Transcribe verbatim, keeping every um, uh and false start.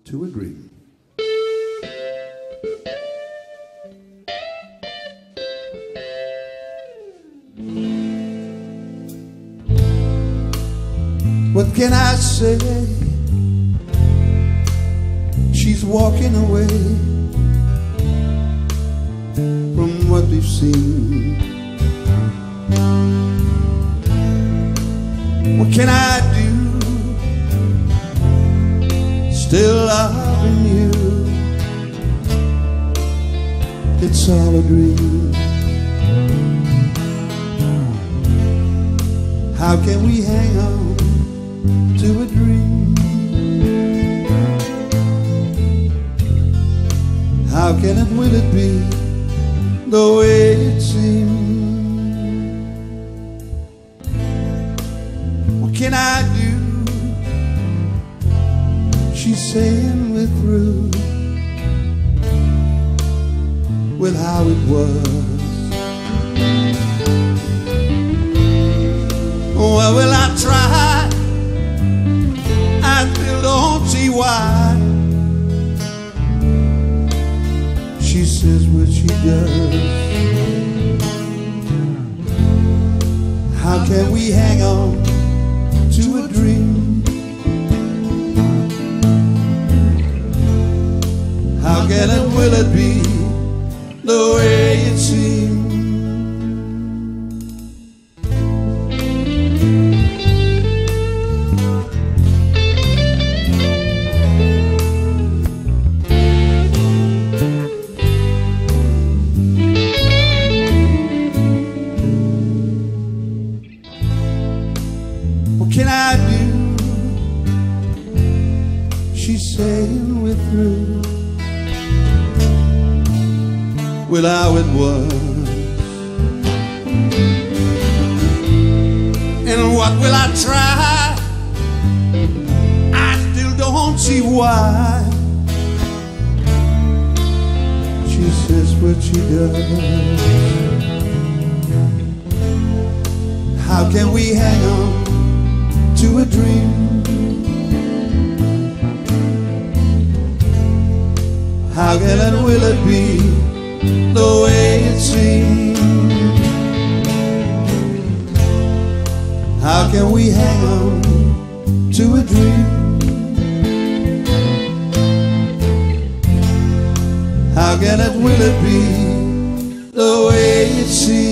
to a dream. What can I say? She's walking away from what we've seen. What can I do? Still loving you. It's all a dream. How can we hang on to a dream? How can it, will it be the way it seems? What can I do? She's saying we're through with how it was. Well, will I try? I still don't see why. She says what she does. How can we hang on to a dream? How can it, will it be the way it seems? What can I do? She's saying we're through with how it was. And what will I try? I still don't see why. She says what she does. How can we hang on to a dream? How can it, will it be the way it seems? How can we hang on to a dream? How can it, will it be the way it seems?